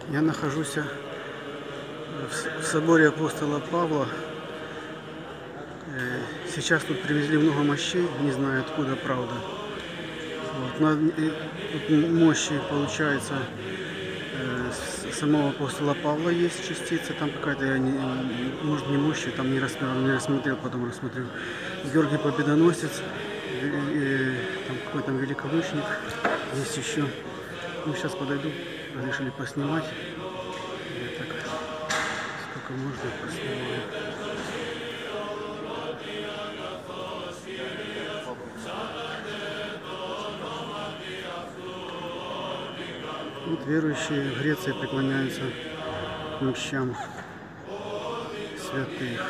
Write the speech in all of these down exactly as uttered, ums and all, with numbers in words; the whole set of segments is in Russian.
Я нахожусь в соборе апостола Павла. Сейчас тут привезли много мощей, не знаю откуда, правда. Вот. Тут мощи, получается, самого апостола Павла есть частица, там какая-то, я не, может не мощи, там не рассмотрел, не рассмотрел, потом рассмотрел. Георгий Победоносец, там какой там великомученик, есть еще. Ну, сейчас подойду, решили поснимать. Я так, сколько можно поснимаю. Вот верующие в Греции преклоняются к мощам святых.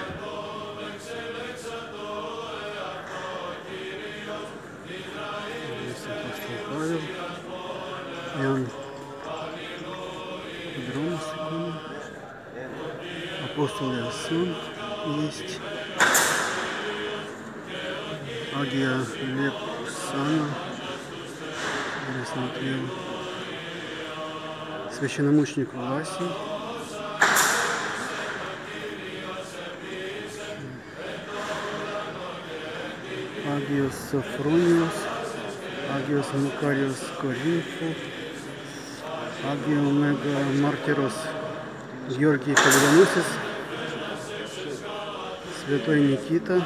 Здесь апостол Павел, Иоанн Кудромас, апостол Иоанн есть, Агия Лепсана, я смотрел, священномученик Власий, Агиос Софрониус, Агиос Макариус Коринфу, Агио Мега Мартирос Георгий Победоносец, святой Никита,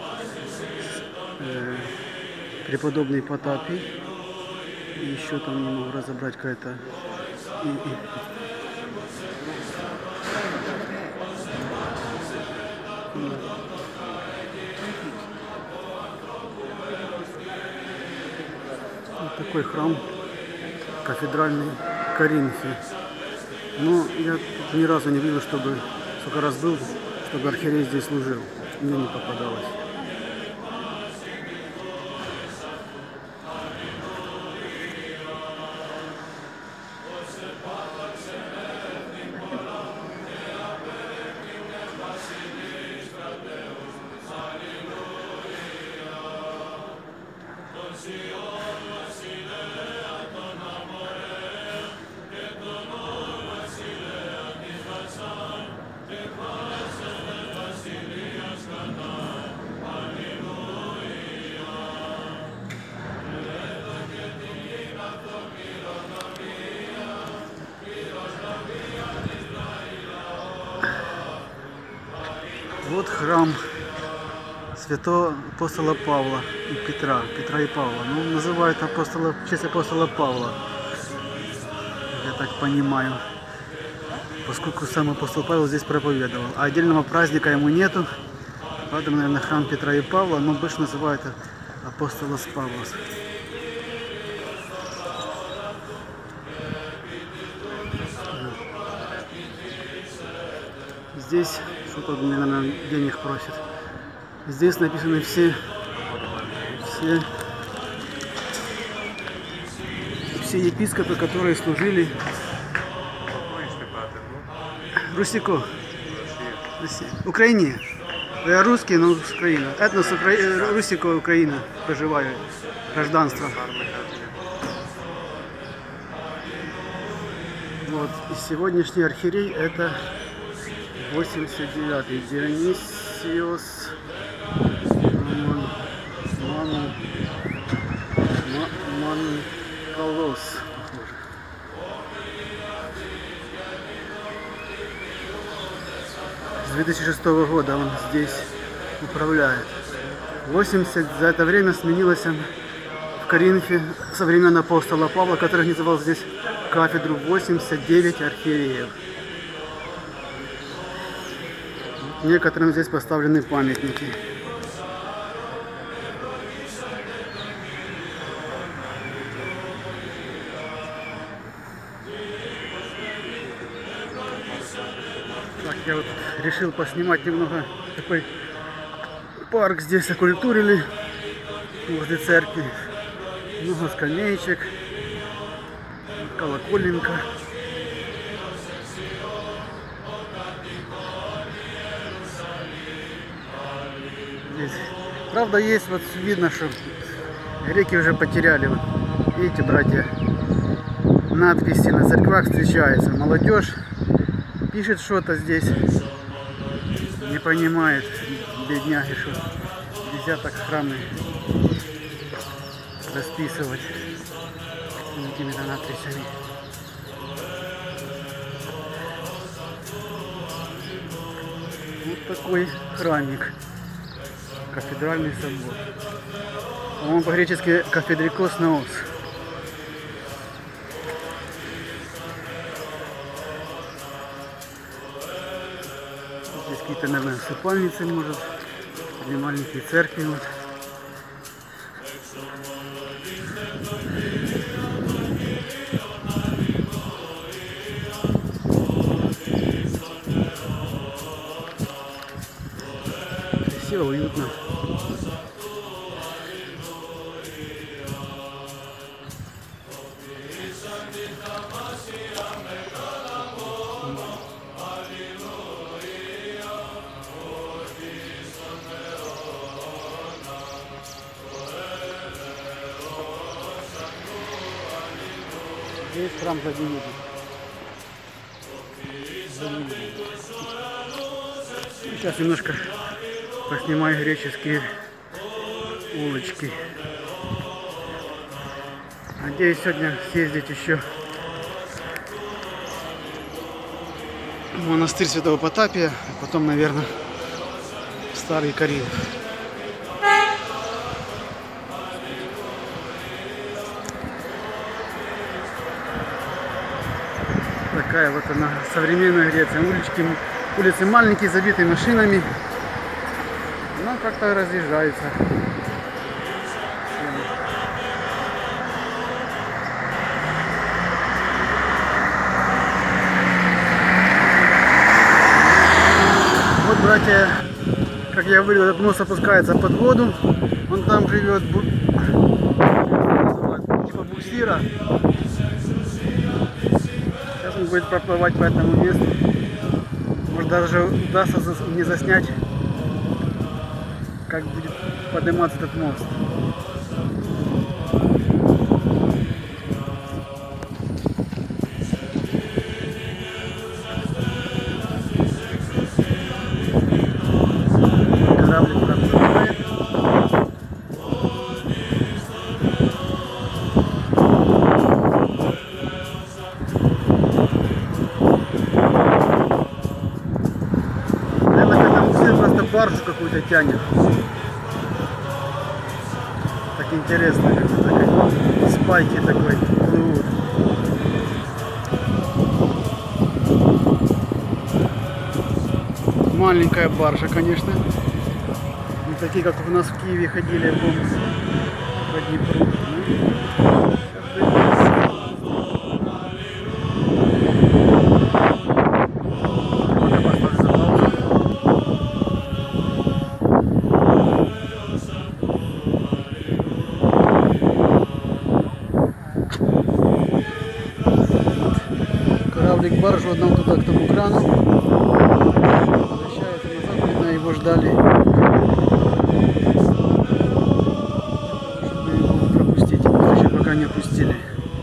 э, преподобный Потапий, и еще там не могу разобрать какая-то. И, и. Вот такой храм кафедральный Коринфе. Но я тут ни разу не видел, чтобы, сколько раз был, чтобы архиерей здесь служил. Мне не попадалось. Вот храм святого апостола Павла и Петра, Петра и Павла. Ну, называют апостола, в честь апостола Павла, я так понимаю, поскольку сам апостол Павел здесь проповедовал. А отдельного праздника ему нету, поэтому, наверное, храм Петра и Павла, но больше называют апостола с Павла. Здесь что-то, наверное, денег просит. Здесь написаны все, все, все епископы, которые служили Русико, Украине. Я русский, но с Украины. Этнос Укра... Русико, Украина, проживаю, гражданство. Вот, и сегодняшний архиерей это восемьдесят девятый Дионисиос Ман, Ман, Манкалос. С две тысячи шестого года он здесь управляет. восемьдесят за это время сменилось в Коринфе со времен апостола Павла, который организовал здесь кафедру, восемьдесят девять архиереев. Некоторым здесь поставлены памятники. Так, я вот решил поснимать немного такой парк здесь окультурили возле церкви. Много скамеечек, колоколенка. Здесь. Правда, есть, вот видно, что греки уже потеряли. Вот, видите, братья надписи на церквах встречаются. Молодежь пишет что-то здесь, не понимает, бедняги, что нельзя так храмы расписывать какими-то надписями. Вот такой храмик, кафедральный собор. По-моему, по-гречески кафедрикос наос. Здесь какие-то, наверное, усыпальницы, может, или маленькие церкви. Вот. Красиво, уютно. Здесь храм Владимира. Сейчас немножко поснимаю греческие улочки. Надеюсь сегодня съездить еще в монастырь Святого Потапия, а потом, наверное, в Старый Каринф. Такая вот она, современная Греция. Улички, улицы маленькие, забитые машинами, но как-то разъезжаются. Вот, братья, как я говорил, этот мост опускается под воду. Он там живет, типа буксира. Сейчас он будет проплывать по этому месту. Может, даже удастся не заснять, как будет подниматься этот мост. Кораблик проплывает. Баржу какую-то тянет. Так интересно, как спайки такой плывут. Маленькая баржа, конечно. Не такие, как у нас в Киеве ходили, я помню, по Днепру. Баржу одного туда, к тому крану. Возвращается назад, видно, его ждали, чтобы его пропустить. Но еще пока не пустили.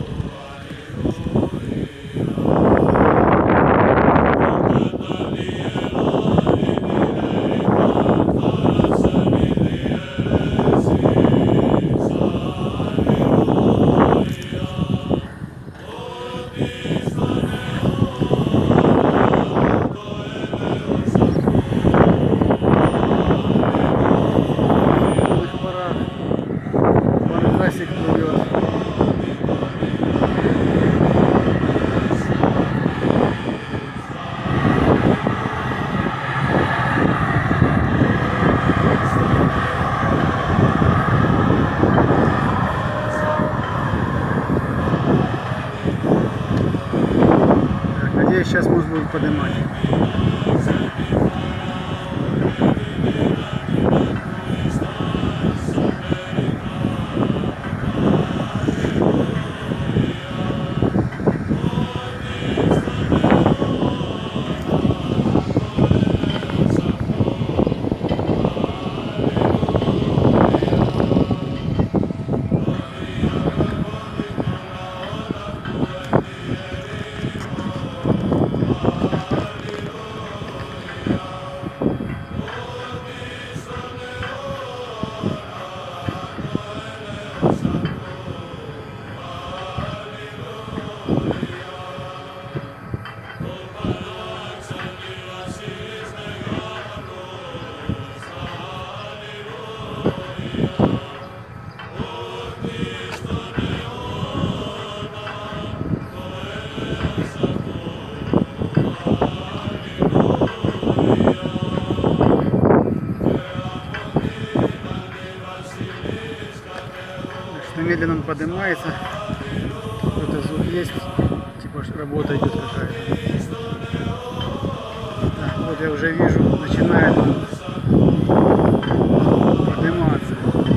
Сейчас мост будет поднимать. конечно, медленно он поднимается. Какой-то звук есть, типа работа идет какая-то. Да, вот я уже вижу, начинает он подниматься.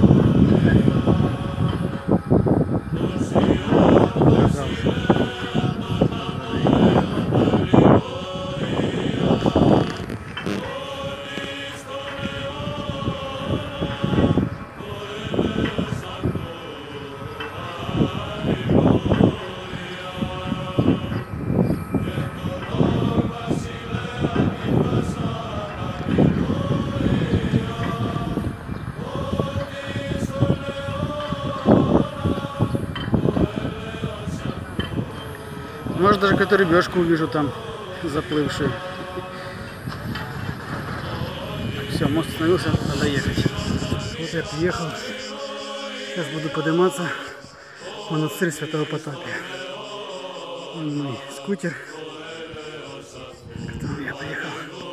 Может, даже какую-то рыбешку увижу там, заплывшую. Все, мост остановился, надо ехать. Вот я приехал. Сейчас буду подниматься в монастырь Святого Потапия. Вон мой скутер, которым я приехал.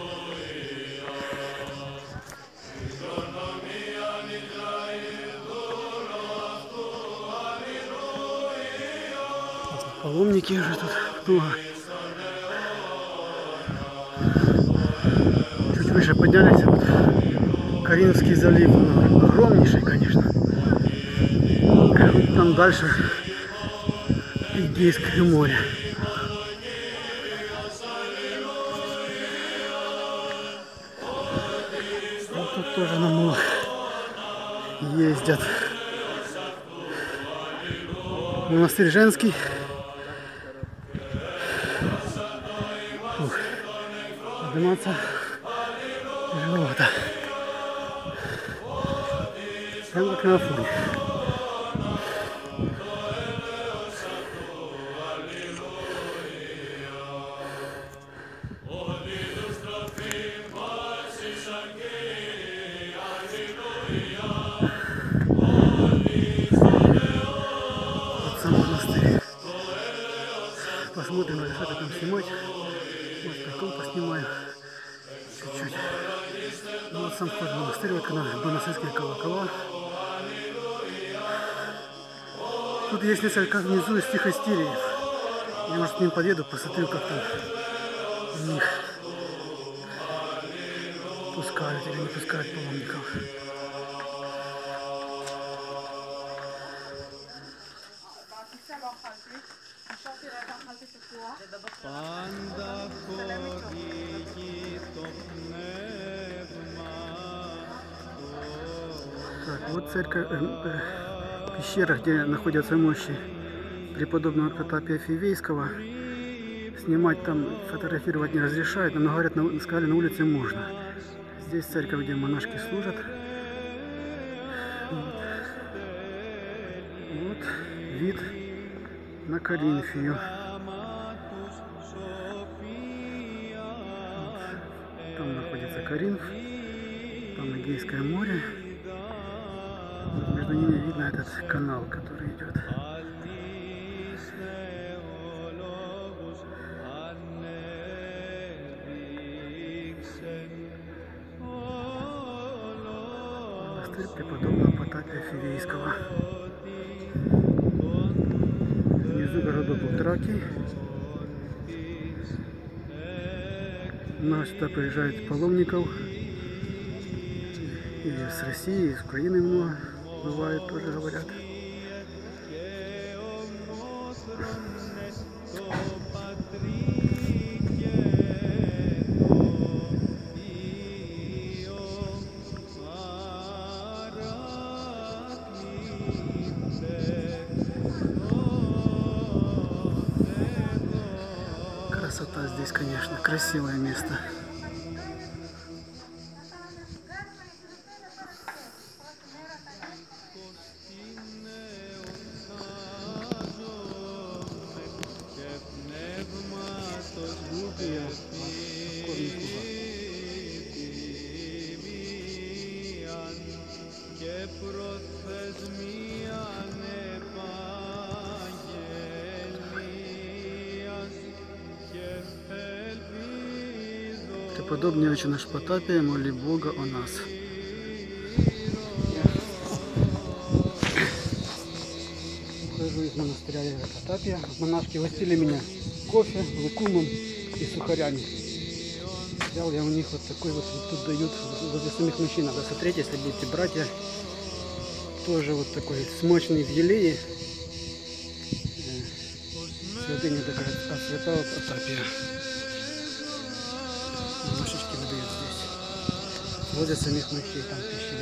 Паломники уже тут много. Чуть выше поднялись. Вот Каринский залив, он огромнейший, конечно. Там дальше Эгейское море. Вот тут тоже на мулах ездят. Монастырь женский. Ух, подниматься тяжеловато. Прям как на Афоне. Вот сам монастырь. Посмотрим, что-то там снимать. Вот потом поснимаю чуть-чуть. Ну, вот сам вход в монастырь, вот монастырские колокола. Тут есть несколько внизу стихостириев. Я, может, к ним подъеду, посмотрю, как там у них пускают или не пускают паломников. Так, вот церковь, э, э, пещера, где находятся мощи преподобного Потапия Фивейского. Снимать там, фотографировать не разрешают, но говорят, на, сказали, на улице можно. Здесь церковь, где монашки служат. Вот, вот вид на Коринфию. Вот. Там находится Коринф, там Эгейское море. Вот между ними видно этот канал, который идет. Монастырь преподобного Потапия Фивейского. Внизу городок Утракий. У нас сюда приезжают паломников. И с России, и с Украины много бывает, тоже говорят. Красота здесь, конечно, красивое место. Преподобный отче наш Потапия, моли Бога о нас. прихожу из монастыря Потапия. Монашки гостили меня кофе, лукумом и сухарями. Взял я у них вот такой вот, тут дают, возле самих мужчин надо смотреть, если будете братья. Тоже вот такой смочный в елее. Святыня такая от святого Потапия. Монашечки выдают здесь. Возле самих мощей там пещеры.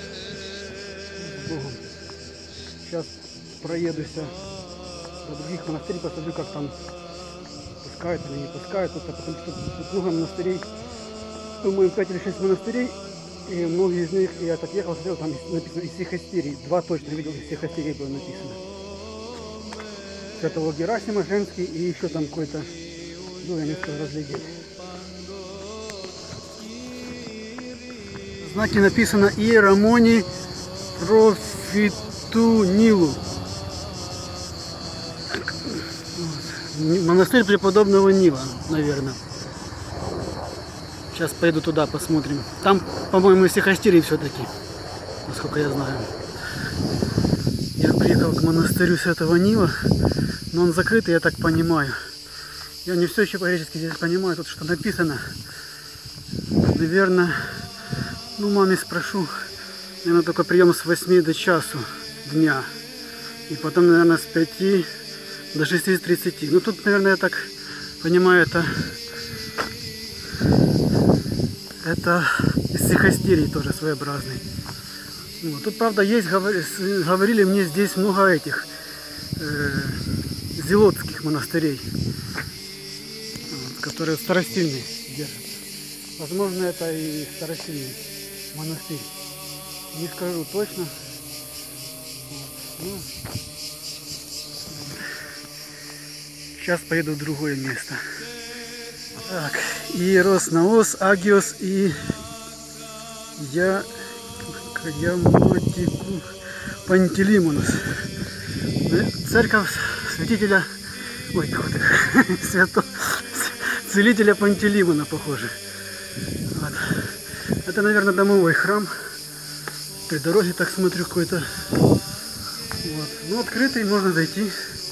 С Богом. Сейчас проедусь до других монастырей, посмотрю, как там пускают или не пускают. Тут, потому что тут много монастырей. По-моему, пять или шесть монастырей. И многие из них, я так ехал, смотрел, там написано исихастерий. Два точно видел, исихастерий было написано. Святого Герасима женский и еще там какой-то, ну я не успел разглядеть. Знаки написано Иеромоний Профитунилу. Монастырь преподобного Нила, наверное. Сейчас поеду туда, посмотрим. Там, по-моему, исихастерий все-таки, насколько я знаю. Я приехал к монастырю Святого Нила, но он закрытый, я так понимаю. Я не все еще по-гречески здесь понимаю, тут что написано. Наверное, ну маме спрошу, наверное, только прием с восьми до часу дня. И потом, наверное, с пяти до шести тридцати. Ну тут, наверное, я так понимаю, это... Это исихастерий тоже своеобразный. Вот. Тут, правда, есть, говорили мне, здесь много этих э, зелотских монастырей, вот, которые старостильные держат. Возможно, это и старостильный монастырь. Не скажу точно. Вот. Ну, сейчас поеду в другое место. Так, Иерос Наос, Агиос и я Яматику Пантелеймонос. Церковь святителя, ой, свято, целителя Пантелеймона, похоже. Вот. Это, наверное, домовой храм. При дороге, так смотрю, какой-то. Вот. Ну, открытый, можно зайти.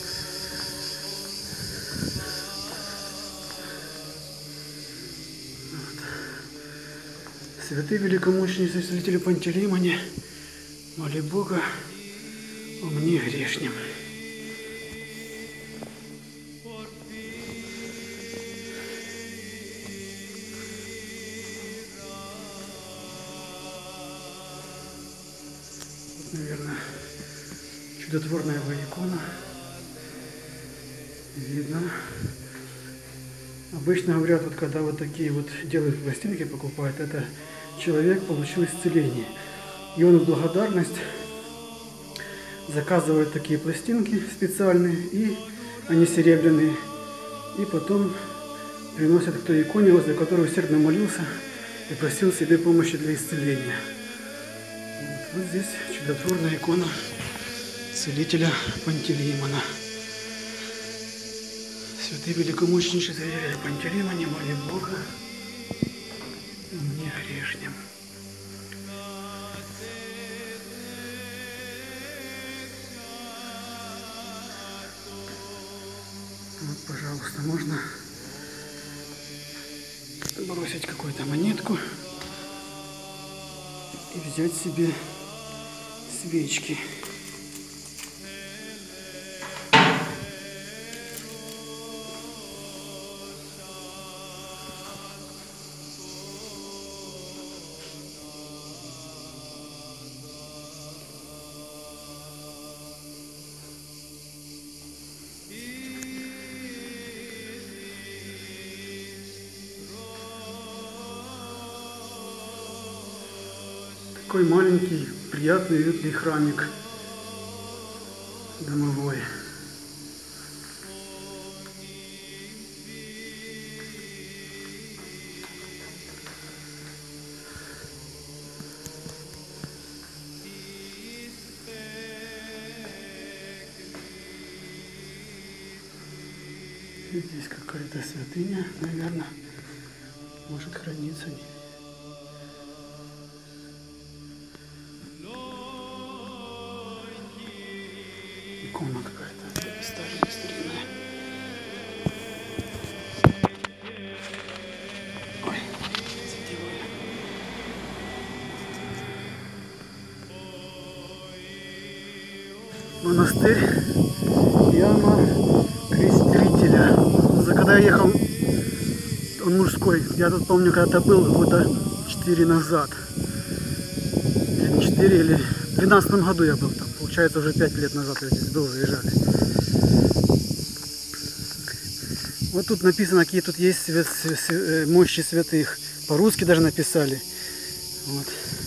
Святые великомученицы целители Пантелеймоне, моли Бога о мне грешнем. Вот, наверное, чудотворная его икона. Видно. Обычно говорят, вот когда вот такие вот делают пластинки, покупают, это человек получил исцеление. И он в благодарность заказывает такие пластинки специальные, и они серебряные. И потом приносят к той иконе, возле которой усердно молился и просил себе помощи для исцеления. Вот, вот здесь чудотворная икона целителя Пантелеймона. Святые великомученичи целителя Пантелеймоне, моли Бога мне грешнем. Вот, пожалуйста, можно бросить какую-то монетку и взять себе свечки. Такой маленький, приятный, уютный храмик домовой. Здесь какая-то святыня, наверное, может храниться. Икона какая-то старая, старинная. Ой, задеваю. Монастырь Иоанна Крестителя. За когда я ехал, он мужской. Я тут помню, когда-то был года четыре назад. Или не четыре, или в двенадцатом году я был там. Получается, уже пять лет назад я здесь был, заезжали. Вот тут написано, какие тут есть свят, свят, мощи святых. По-русски даже написали. Вот.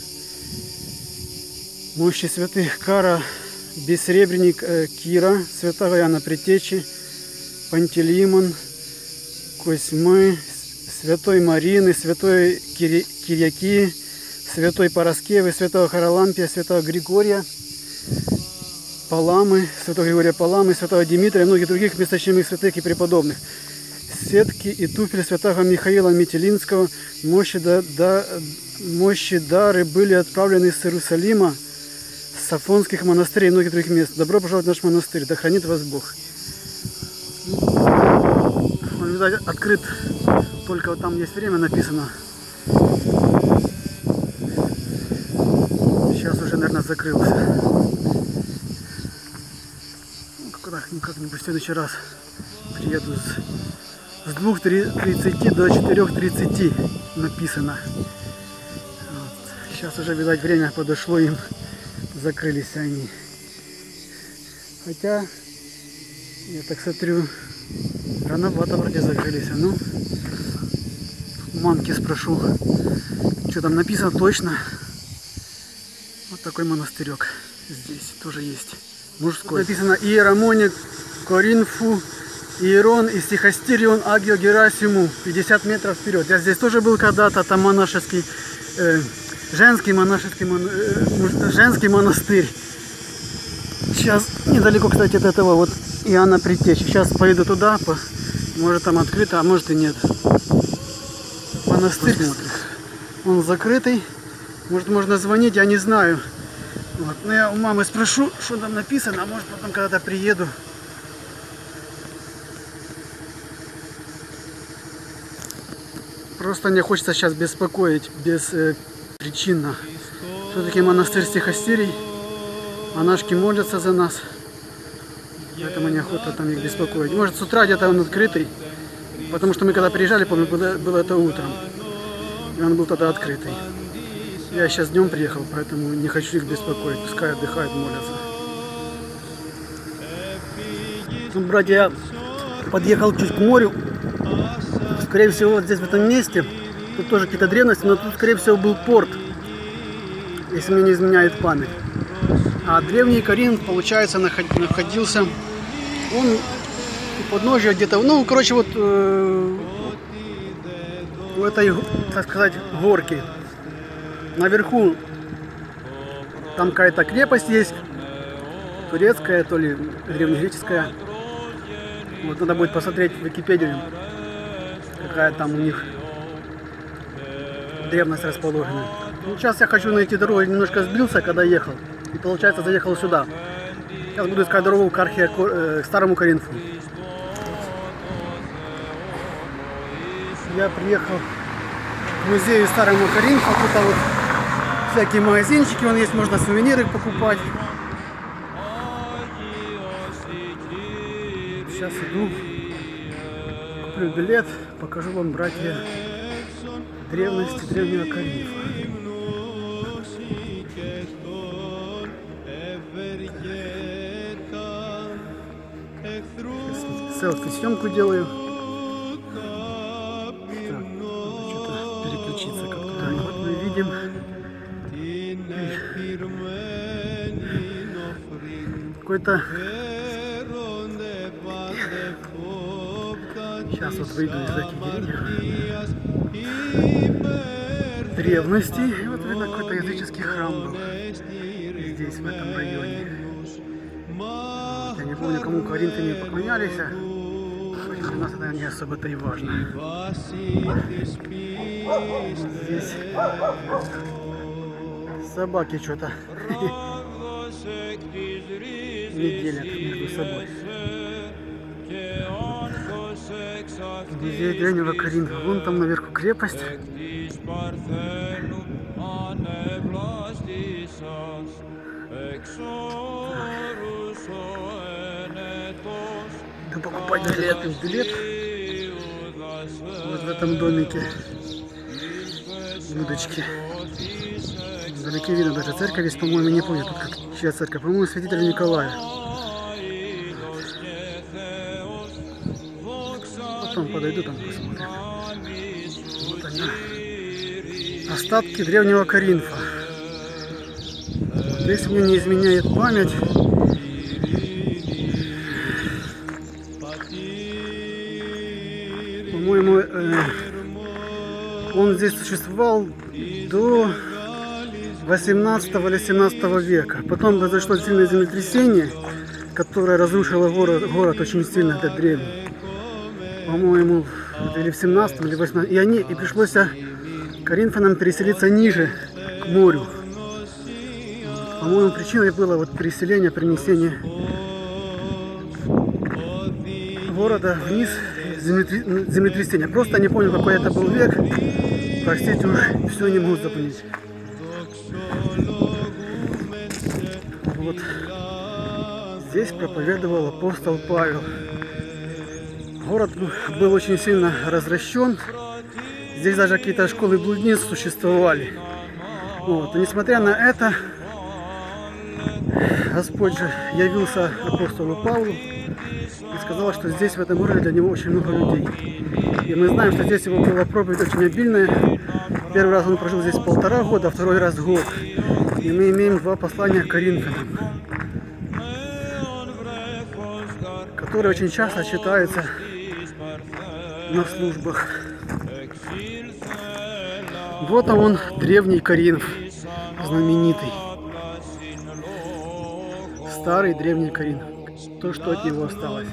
Мощи святых: Кара, бессребренник э, Кира, святого Иоанна Предтечи, Пантелеймон, Косьмы, святой Марины, святой Кири, Кирьяки, святой Параскевы, святого Харалампия, святого Григория Паламы, святого Григория Паламы, святого Димитрия и многих других месточимых святых и преподобных. Сетки и туфель святого Михаила Метелинского, мощи, да, да, мощи дары были отправлены из Иерусалима, с Сафонских монастырей и многих других мест. Добро пожаловать в наш монастырь, да хранит вас Бог. Он, видать, открыт, только вот там есть время написано. Сейчас уже, наверное, закрылся. Как-нибудь в следующий раз приеду с, с двух тридцати до четырёх тридцати написано. Вот. Сейчас уже, видать, время подошло, им закрылись они. Хотя, я так смотрю, рановато вроде закрылись. Ну, мамки спрошу, что там написано точно. Вот такой монастырек здесь тоже есть. Мужской. Написано: Иеромоник Коринфу Иерон и Стихостирион Агио Герасиму. пятьдесят метров вперед. Я здесь тоже был когда-то, там монашеский, э, женский монашеский мон, э, женский монастырь. Сейчас недалеко, кстати, от этого вот Иоанна Предтечи. Сейчас поеду туда, по, может там открыто, а может и нет. Монастырь. Посмотрим. Он закрытый. Может, можно звонить, я не знаю. Вот. Но я у мамы спрошу, что там написано, а может потом когда-то приеду. Просто не хочется сейчас беспокоить без э, причинно. Все-таки монастырь Стихостирий, монашки молятся за нас, поэтому неохота там их беспокоить. Может, с утра где-то он открытый, потому что мы когда приезжали, помню, было, было это утром, и он был тогда открытый. Я сейчас днем приехал, поэтому не хочу их беспокоить, пускай отдыхают, молятся. Ну, братья, я подъехал чуть к морю. Скорее всего, вот здесь, в этом месте, тут тоже какие-то древности, но тут, скорее всего, был порт, если мне не изменяет память. А древний Коринф, получается, находился, он у подножия где-то, ну, короче, вот э, в этой, так сказать, горке. Наверху там какая-то крепость есть, турецкая, то ли древнегреческая. Вот надо будет посмотреть в Википедию, какая там у них древность расположена. Ну, сейчас я хочу найти дорогу, немножко сбился, когда ехал. И получается, заехал сюда. Сейчас буду искать дорогу к, архе, к старому Коринфу. Я приехал к музею старого Коринфа. Тут вот всякие магазинчики, вон есть, можно сувениры покупать. Сейчас иду, куплю билет, покажу вам, братья, древности древнего Коринфа. Сейчас селфи съемку делаю. Так, надо что-то переключиться как-то. Так, вот мы видим какой-то. Сейчас вот выйду из этих деревьев. Древности. И вот видно, какой-то языческий храм был здесь, в этом районе. Я не помню, кому коринфяне поклонялись. Для нас это не особо-то и важно. Здесь собаки что-то не делят между собой. Музей древнего Коринфа. Вон там наверху крепость. Да покупать билет, билет вот в этом домике. Удочки. Вдалеке видно даже церковь есть, по-моему, не помню, тут как, чья церковь, по-моему, святителя Николая. Потом подойду, там посмотрим. Вот они. Остатки древнего Коринфа. Здесь мне не изменяет память. По-моему, э, он здесь существовал до восемнадцатого или семнадцатого века. Потом произошло сильное землетрясение, которое разрушило город, город очень сильно, этот древний. По-моему, или в семнадцатом, или в восемнадцатом. И они, и пришлось коринфянам переселиться ниже, к морю. По-моему, причиной было вот переселение, перенесение города вниз, землетрясение. Просто не помню, какой это был век. Простите, уж все не могу запомнить. Вот здесь проповедовал апостол Павел. Город был очень сильно развращен. Здесь даже какие-то школы блудниц существовали. Вот. И несмотря на это, Господь же явился апостолу Павлу и сказал, что здесь, в этом городе, для него очень много людей. И мы знаем, что здесь его была проповедь очень обильная. Первый раз он прожил здесь полтора года, а второй раз год. И мы имеем два послания к Коринфянам, которые очень часто читаются на службах. Вот он, древний Коринф, знаменитый. Старый древний Коринф. То, что от него осталось.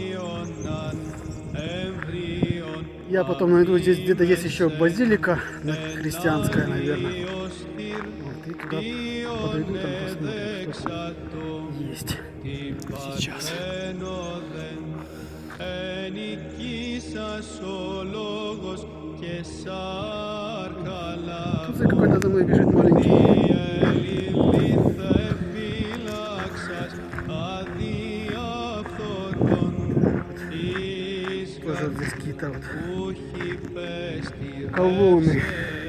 Я потом найду, здесь где-то есть еще базилика христианская, наверное. Вот, и туда подойду, там посмотрим, что есть сейчас. Тут за какой-то за мной бежит маленький. Тоже вот здесь какие-то вот колонны.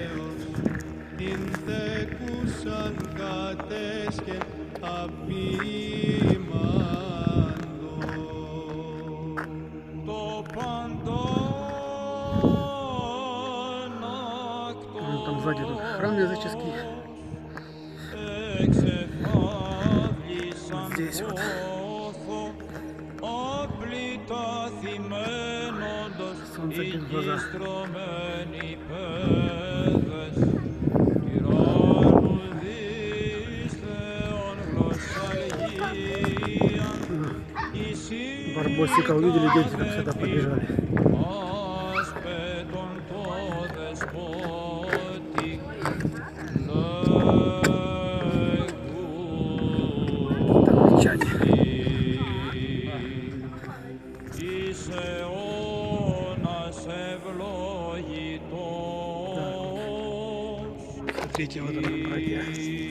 Там сзади тут храм языческий. Здесь вот. Солнце бьет в глаза. Барбосика увидели, дети как сюда побежали. Там кричать. Смотрите, вот она братья.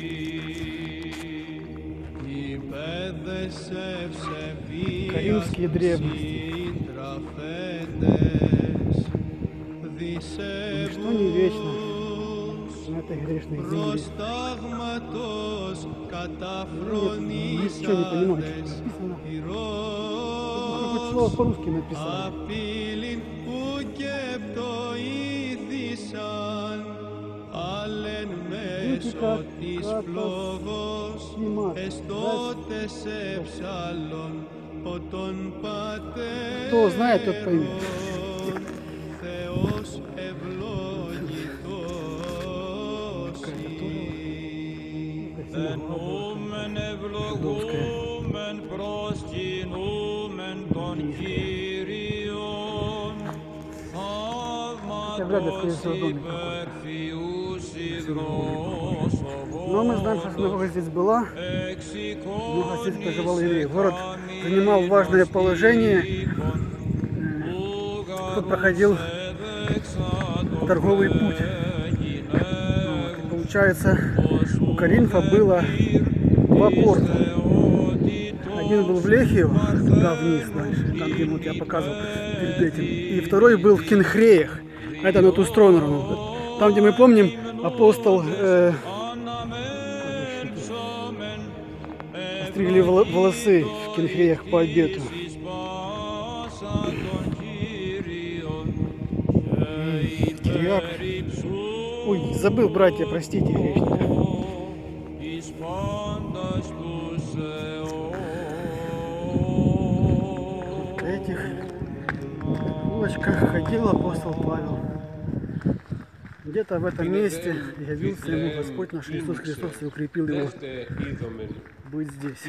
Коринфские древности. Ничто не вечно на этой грешной земле. Нет, ничего не понимаю, что написано. Хоть слово по-русски написано. Кто знает, тот поймет. Это вряд ли, скорее всего, домик какой-то. Но мы знаем, что синагога здесь была, много здесь проживало евреев. Город занимал важное положение, тут проходил торговый путь. Вот. И получается, у Коринфа было два порта. Один был в Лехию, туда вниз дальше, там где вот я показывал перед этим. И второй был в Кенхреях, это на ту сторону. Там, где мы помним, апостол э, остригли волосы в Кенхреях по обету. Кириак. Ой, забыл, братья, простите, грешник. В этих улочках ходил апостол Павел. Где-то в этом месте явился ему Господь наш Иисус Христос и укрепил его быть здесь.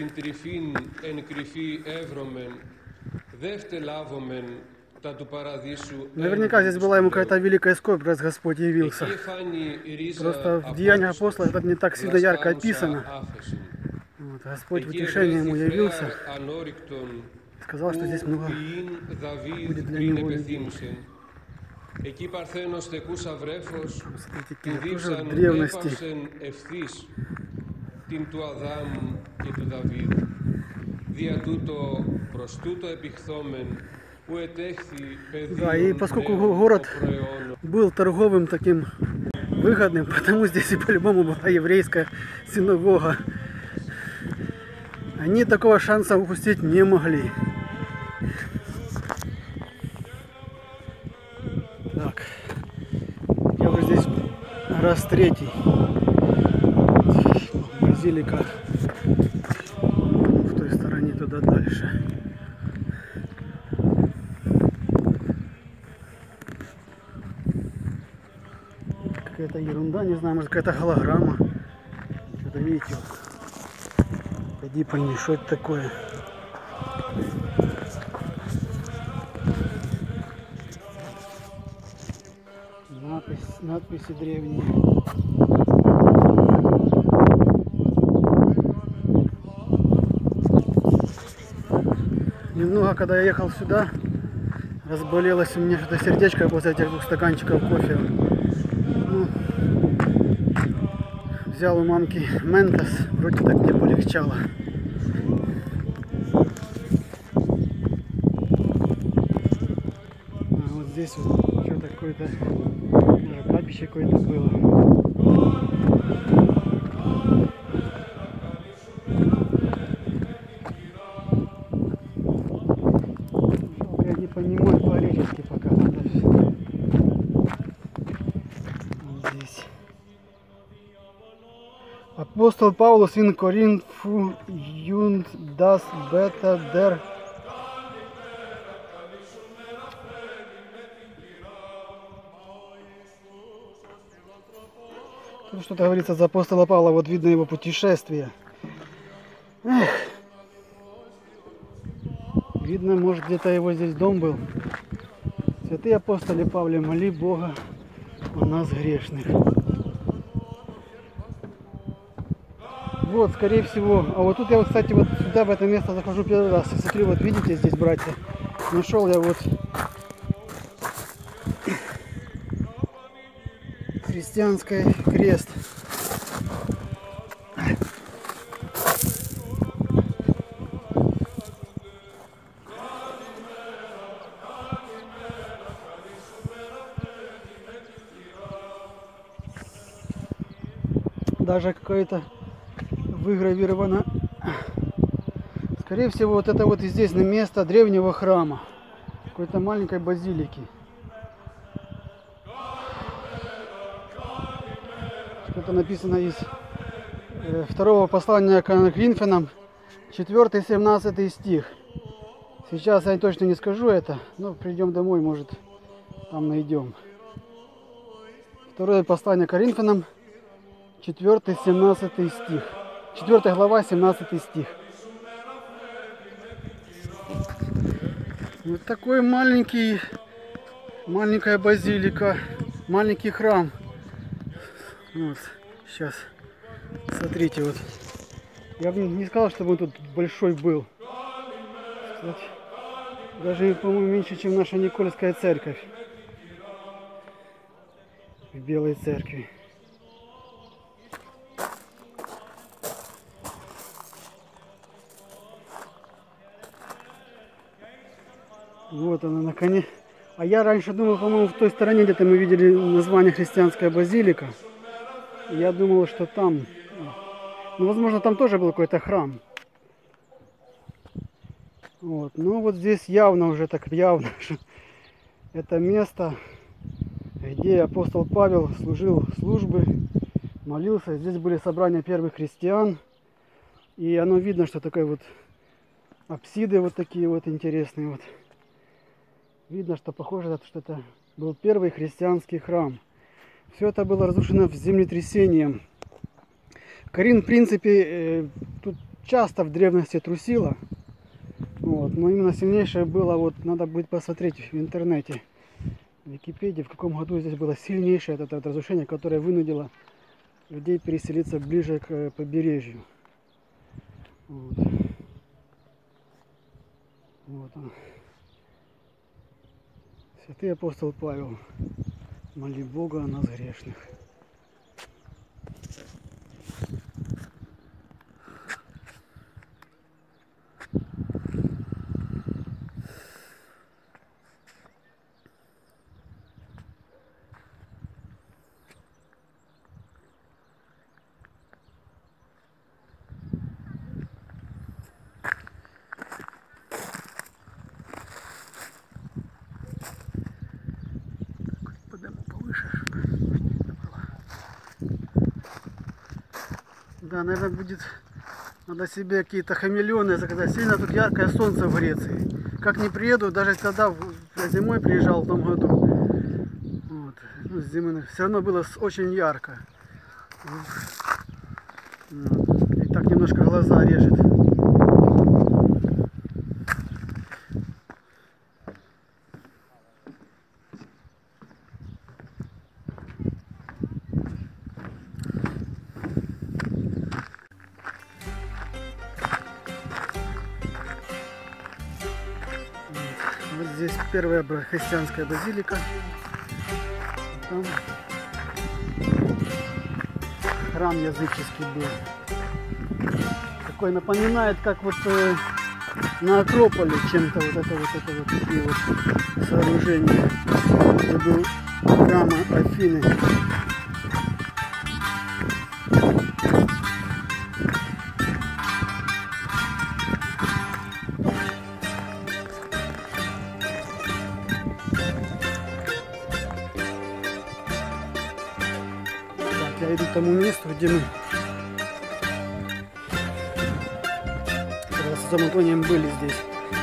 Наверняка здесь была ему какая-то великая скорбь, раз Господь явился. Просто в Деяниях апостолов это не так сильно ярко описано. Вот, Господь в утешение ему явился. Сказал, что здесь много будет для него людей. Смотрите, тоже в древности. Да, и поскольку город был торговым таким выгодным, потому здесь и по-любому была еврейская синагога. Они такого шанса упустить не могли. Так, я уже здесь раз третий. Базилика в той стороне, туда дальше. Какая-то ерунда, не знаю, может какая-то голограмма. Что-то видите. Пойди пойми, что это такое. Надпись, надписи древние. Немного, когда я ехал сюда, разболелось у меня что-то сердечко после этих двух стаканчиков кофе. Ну, взял у мамки Ментос, вроде так мне полегчало. А вот здесь вот что-то какое-то капище какое-то было. Я не понимаю по-гречески пока. Вот здесь. Апостол Павлус in Коринфу юнд das beta der. Что-то говорится за апостола Павла, вот видно его путешествие. Эх. Видно, может, где-то его здесь дом был. Святые апостолы Павле, моли Бога о нас грешных. Вот, скорее всего. А вот тут я, вот, кстати, вот сюда, в это место захожу первый раз. Смотрю, вот видите, здесь, братья, нашел я вот христианский крест. Даже какое-то выгравировано. Скорее всего, вот это вот и здесь на место древнего храма. Какой-то маленькой базилики. Что-то написано из э, второго послания к Коринфянам, четвёртый-семнадцатый стих. Сейчас я точно не скажу это, но придем домой, может, там найдем. Второе послание к Коринфянам, четвёртый-семнадцатый стих. четвёртая глава, семнадцатый стих. Вот такой маленький, маленькая базилика, маленький храм. Вот, сейчас Смотрите, вот. Я бы не сказал, чтобы он тут большой был. Кстати, даже, по-моему, меньше, чем наша Никольская церковь. В Белой церкви. Вот она, наконец. А я раньше думал, по-моему, в той стороне где-то мы видели название христианская базилика. Я думал, что там, ну, возможно, там тоже был какой-то храм. Вот. Но вот здесь явно уже так явно, что это место, где апостол Павел служил службы, молился. Здесь были собрания первых христиан. И оно видно, что такое вот апсиды вот такие вот интересные вот. Видно, что похоже, что это был первый христианский храм. Все это было разрушено землетрясением. Коринф, в принципе, тут часто в древности трусило. Вот, но именно сильнейшее было, вот надо будет посмотреть в интернете, в Википедии, в каком году здесь было сильнейшее это, это разрушение, которое вынудило людей переселиться ближе к побережью. Вот. Вот он. Святый апостол Павел, моли Бога о нас грешных. Да, наверное, будет, надо себе какие-то хамелеоны заказать. Сильно тут яркое солнце в Греции. Как не приеду, даже тогда зимой приезжал в том году. Вот. Ну, зимой все равно было очень ярко. Вот. И так немножко глаза режет. Вот здесь первая христианская базилика. Там храм языческий был. Такой напоминает, как вот э, на Акрополе чем-то вот это вот это вот такие вот сооружения. Это был храм Афины. Я иду к тому месту, где мы с отцом Антонием были здесь.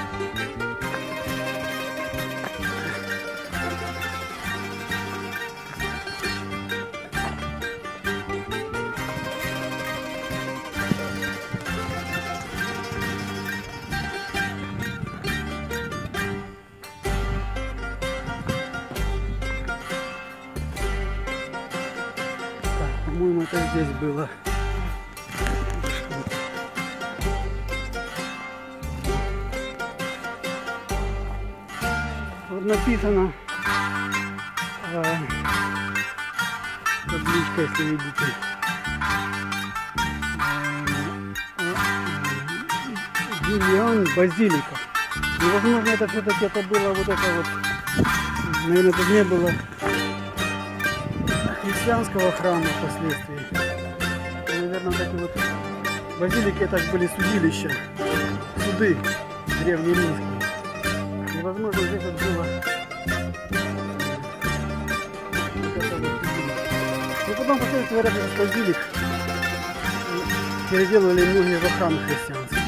По-моему, это здесь было. Вот написано э, табличка, если видите. Виллиан Базилика. И, возможно, это все-таки это было вот это вот. Наверное, это не было христианского храма впоследствии. Наверное, вот эти вот базилики это были судилища, суды древнеримские. И, возможно, здесь вот было но потом, впоследствии, говорят, этот базилик переделали многие во храмы христианские.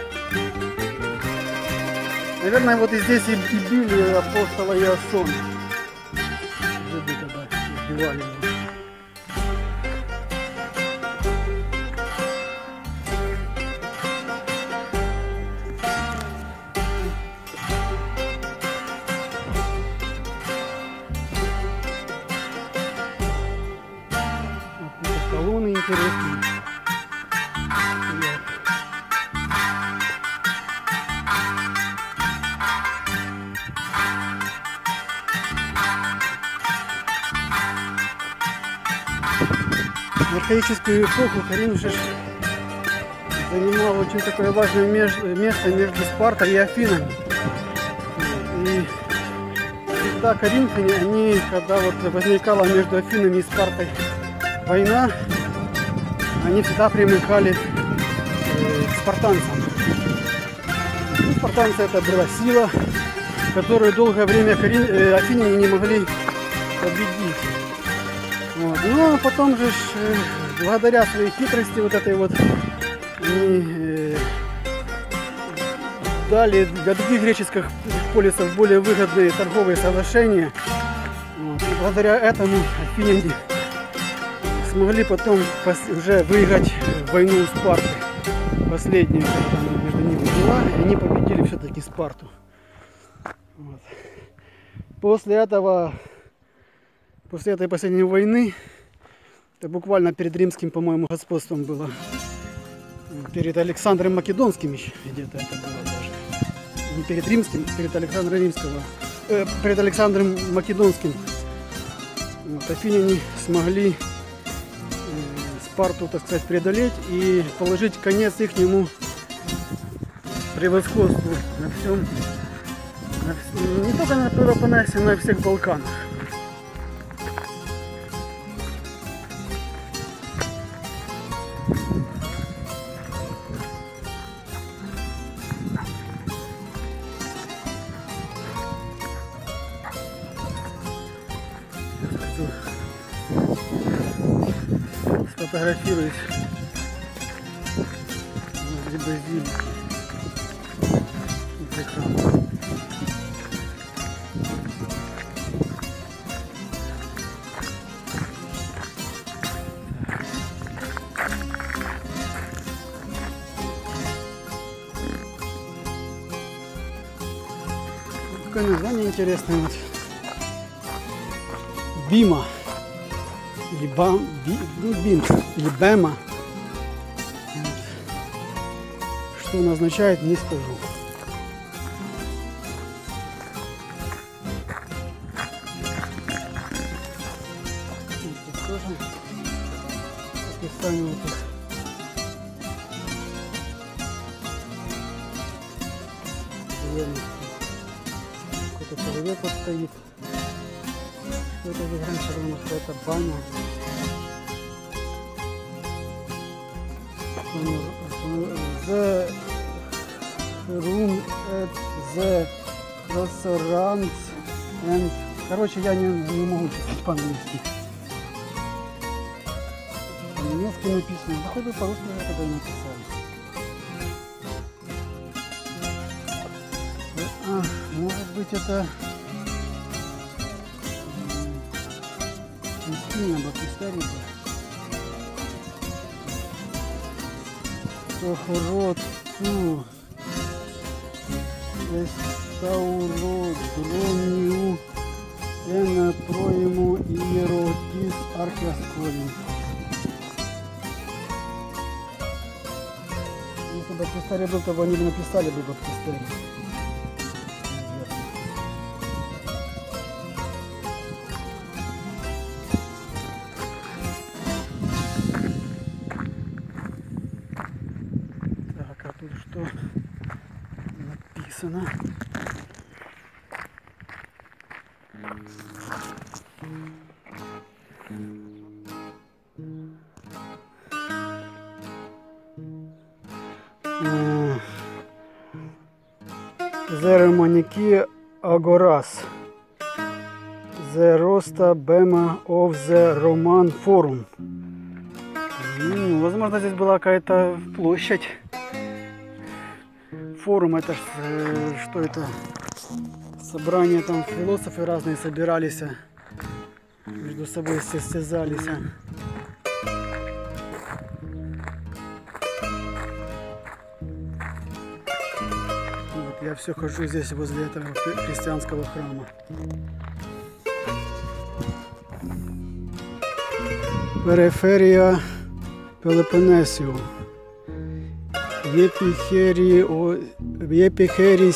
Наверное, вот и здесь и, и били апостола Иосона. Когда убивали его. Вот колонны интересные. В архаическую эпоху Карин уже занимал очень такое важное место между Спартой и Афинами. И всегда коринфяне, они, когда вот возникала между Афинами и Спартой война, они всегда примыкали к спартанцам. И спартанцы это была сила, которую долгое время Карин... афиняне не могли победить. Вот. Но потом же, благодаря своей хитрости вот этой вот, они э, дали для других греческих полисов более выгодные торговые соглашения. Вот. И благодаря этому афиняне смогли потом уже выиграть войну у Спарты. Последнюю, когда между ними была, и они победили все-таки Спарту. Вот. После этого, после этой последней войны, это буквально перед римским, по-моему, господством было, перед Александром Македонским еще где-то это было даже. Не перед римским, перед Александром Римского, э, перед Александром Македонским. Вот, афиняне смогли Спарту, так сказать, преодолеть и положить конец ихнему превосходству на всем, на вс... не только на Пелопоннесе, но и на всех Балканах. Сфотографируюсь возле базилики из экрана. Такое название интересное вот. Бима. Или бам, би, ну, бим, или бема. Вот. Что он означает, не скажу. Вот тоже описание вот тут. Какой-то человек вот стоит. Что это здесь раньше было, что это баня. The room at the restaurant and... Короче, я не, не могу читать по-английски. По-немецки написано. Да хоть бы по-русски я тогда и написал. А, может быть это... Истина Бапистарика. Сохроту Эстауродронию Эна Проему Иеротис Архиасколин. Если бы Бапистарий был, то бы они бы написали бы Бапистарий. Тут что написано? Зеремоники Агорас. The Rosta Bema of the Roman Forum. Ну, возможно, здесь была какая-то площадь. Форум, это что это? Собрания, там философы разные собирались, между собой состязались. Вот, я все хожу здесь возле этого христианского храма. Периферия Пелопоннесу. Епихери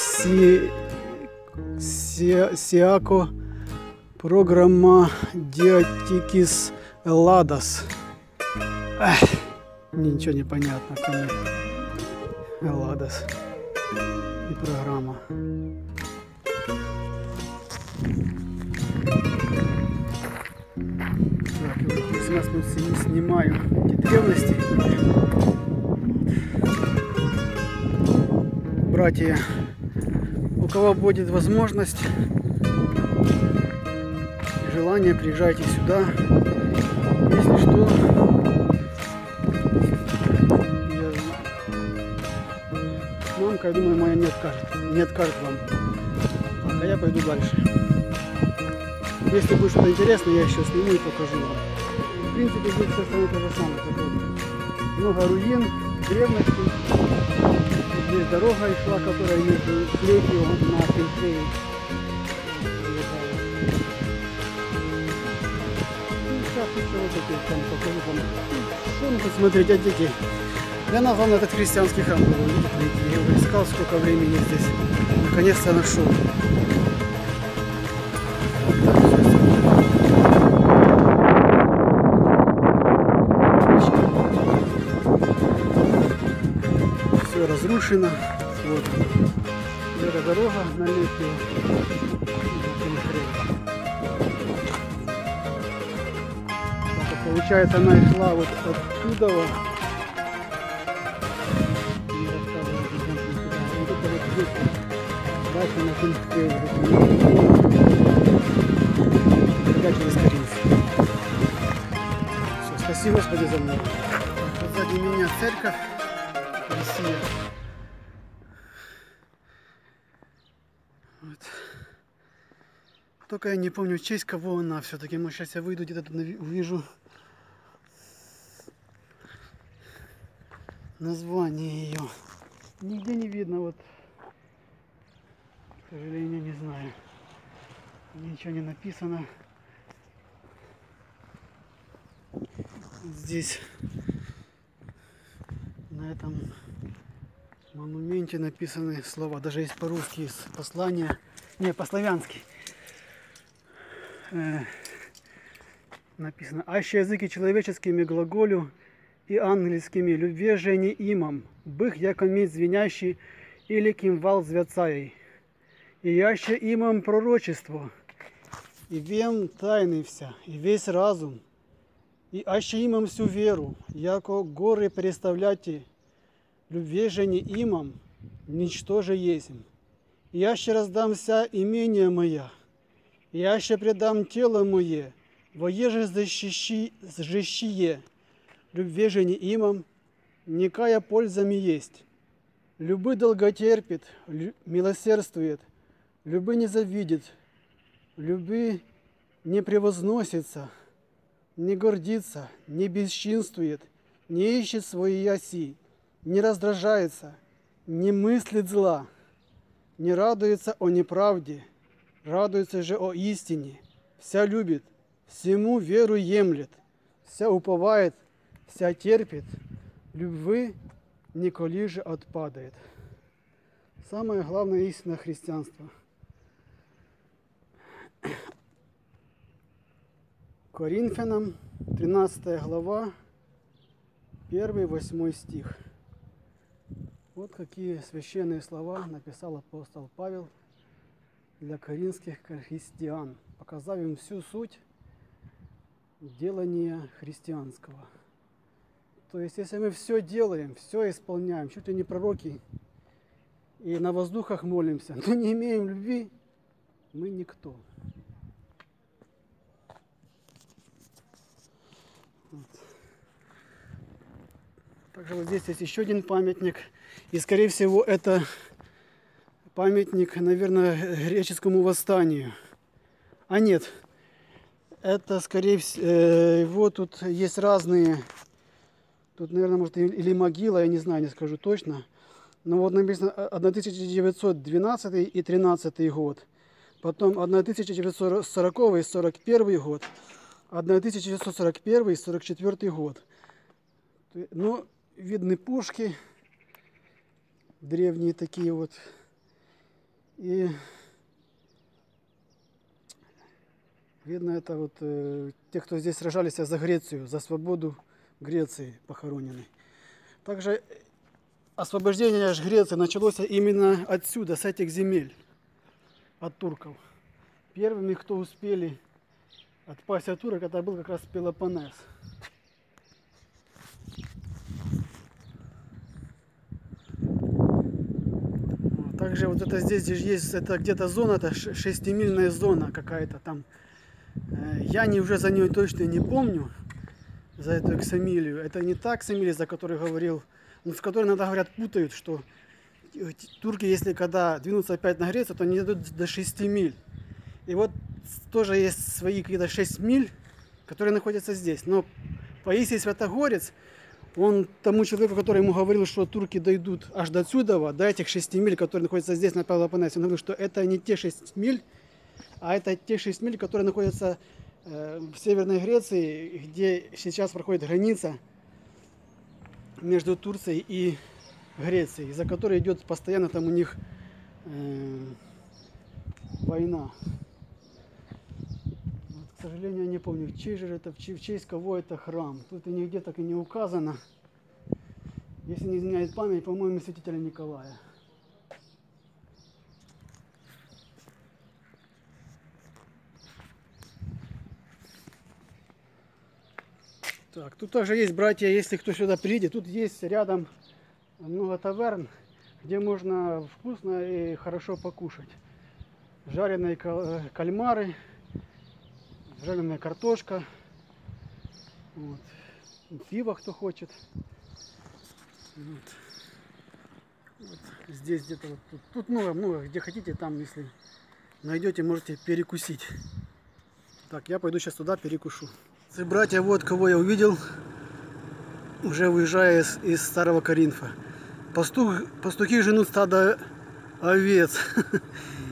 Сиако программа Диатикис Элладас. Ах, ничего не понятно, кроме Элладос и программа. Так, восемнадцать минут снимаю эти древности. Братья, у кого будет возможность, желание, приезжайте сюда. Если что, я... мамка, я думаю, моя не откажет, не откажет вам. А я пойду дальше. Если будет что-то интересное, я еще сниму и покажу вам. В принципе, здесь все остальное то же самое. Много руин, древностей. Здесь дорога и шла, которая между Плетью на Пинфее. Сейчас еще вот эти там покажу вам. Что ну посмотреть, а дети. Для нас главное этот христианский храм был. Я его искал сколько времени здесь. Наконец-то нашел. Все разрушено. Вот. Это дорога на Лепию. Получается, она и шла вот оттуда. Вот. Дальше на Пинфее. Через Каринф. Все, спасибо, Господи, за мной. Вот сзади меня церковь. Россия. Вот. Только я не помню, в честь кого она все-таки. Может, сейчас я выйду, где-то тут увижу название ее. Нигде не видно, вот. К сожалению, не знаю. Ничего не написано. Здесь на этом монументе написаны слова, даже есть по-русски послания, не, по-славянски э, написано: аще языки человеческими глаголю и ангельскими любве жени имам, бых яко медь звенящий или кимвал звяцаей, и яще имам пророчество, и вем тайны вся, и весь разум, и аще имам всю веру, яко горы переставляйте, любве же не имам, ничто же есмь. И яще раздам вся имение моя, и яще предам тело мое, воеже защищие, любве же не имам, никая пользами есть. Любы долготерпит, милосердствует, любы не завидит, любы не превозносится, не гордится, не бесчинствует, не ищет своей оси, не раздражается, не мыслит зла, не радуется о неправде, радуется же о истине, вся любит, всему веру емлет, вся уповает, вся терпит, любви николи же отпадает. Самое главное истина христианства. Коринфянам, тринадцатая глава, первый восьмой стих. Вот какие священные слова написал апостол Павел для коринфских христиан, показав им всю суть делания христианского. То есть, если мы все делаем, все исполняем, чуть ли не пророки, и на воздухах молимся, но не имеем любви, мы никто. Вот. Также вот здесь есть еще один памятник. И, скорее всего, это памятник, наверное, греческому восстанию. А нет, это, скорее всего, тут есть разные... Тут, наверное, может, или могила, я не знаю, не скажу точно. Но вот написано тысяча девятьсот двенадцатый и тринадцатый год. Потом тысяча девятьсот сороковый и сорок первый год. тысяча девятьсот сорок первый и сорок четвёртый год. Ну, видны пушки. Древние такие вот. И видно это вот э, те, кто здесь сражались за Грецию, за свободу Греции похоронены. Также освобождение аж Греции началось именно отсюда, с этих земель, от турков. Первыми, кто успели отпасть от турок, это был как раз Пелопоннес. Также вот это здесь, здесь есть, это где-то зона, это шестимильная зона какая-то там. Я не, уже за нее точно не помню, за эту Ксамилию. Это не та Ксамилия, за которую говорил, но с которой иногда говорят, путают, что турки, если когда двинутся опять на Грецию, то они идут до шести миль. И вот тоже есть свои какие-то шесть миль, которые находятся здесь. Но Паисий Святогорец, он тому человеку, который ему говорил, что турки дойдут аж до отсюда, до этих шести миль, которые находятся здесь, на Пелопоннесе, он говорил, что это не те шесть миль, а это те шесть миль, которые находятся э, в Северной Греции, где сейчас проходит граница между Турцией и Грецией, из-за которой идет постоянно там у них э, война. К сожалению, я не помню, чей же это, в честь кого это храм. Тут и нигде так и не указано. Если не изменяет память, по-моему, святителя Николая. Так, тут также есть, братья, если кто сюда приедет, тут есть рядом много таверн, где можно вкусно и хорошо покушать. Жареные кальмары, жареная картошка, вот. Пиво кто хочет. Вот. Вот. Здесь где-то вот тут, тут много, много, где хотите, там, если найдете, можете перекусить. Так, я пойду сейчас туда перекушу. Братья, вот кого я увидел, уже выезжая из, из Старого Коринфа. Пастух, пастухи женут стадо овец.